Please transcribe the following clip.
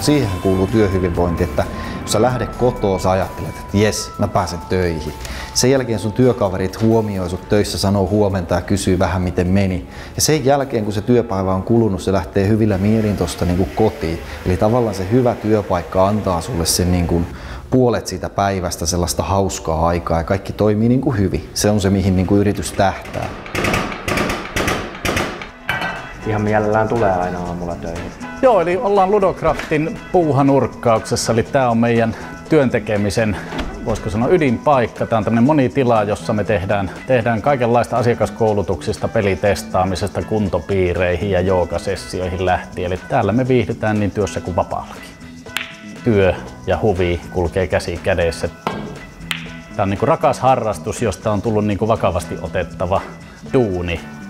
mutta siihen kuuluu työhyvinvointi, että jos sä lähdet kotoa, sä ajattelet, että jes, mä pääsen töihin. Sen jälkeen sun työkaverit huomioi sut töissä, sanoo huomenta ja kysyy vähän miten meni. Ja sen jälkeen kun se työpäivä on kulunut, se lähtee hyvillä mielin tosta niin kuin kotiin. Eli tavallaan se hyvä työpaikka antaa sulle sen niin kuin puolet siitä päivästä sellaista hauskaa aikaa ja kaikki toimii niin kuin hyvin. Se on se, mihin niin kuin yritys tähtää. Ihan mielellään tulee aina aamulla töihin. Joo, eli ollaan Ludocraftin puuhanurkkauksessa, eli tää on meidän työntekemisen, voisiko sanoa, ydinpaikka. Tää on tämmönen monitila, jossa me tehdään kaikenlaista asiakaskoulutuksista, pelitestaamisesta, kuntopiireihin ja joogasessioihin lähtien. Eli täällä me viihdytään niin työssä kuin vapaallakin. Työ ja huvi kulkee käsi kädessä. Tää on niinku rakas harrastus, josta on tullut niinku vakavasti otettava duuni.